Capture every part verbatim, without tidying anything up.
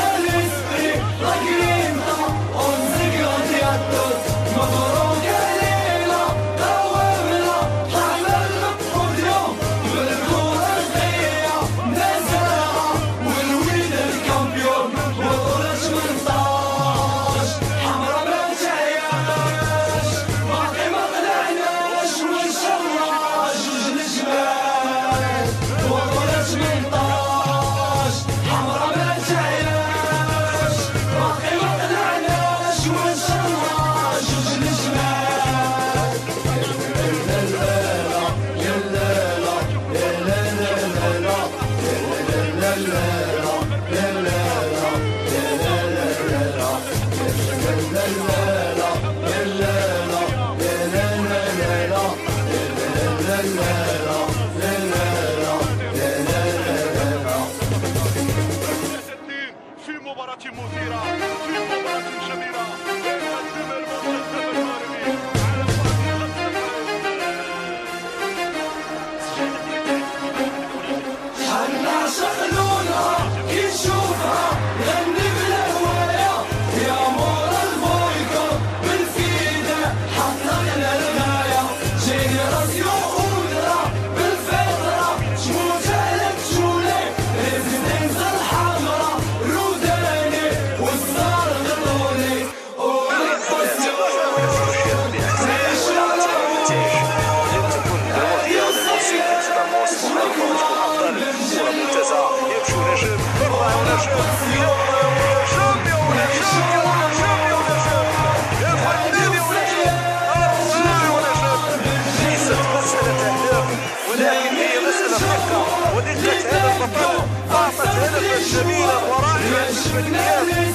جميلة ورائعة بالفنيات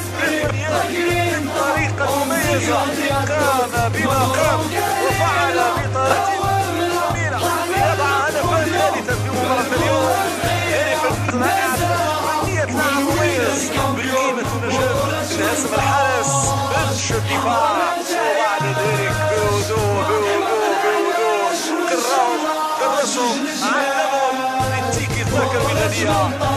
بالفنيات بطريقة مميزة، قام بما قام وفعل بطريقة جميلة ليضع هدفا ثالثا في مباراة اليوم. هدف رائع، فنية لاعب مميز بالقيمة والنجاح من هزم الحارس بنش الدفاع، وبعد ذلك بهدوء بهدوء بهدوء كرههم كرسهم علمهم التيكي تاكا المثالية.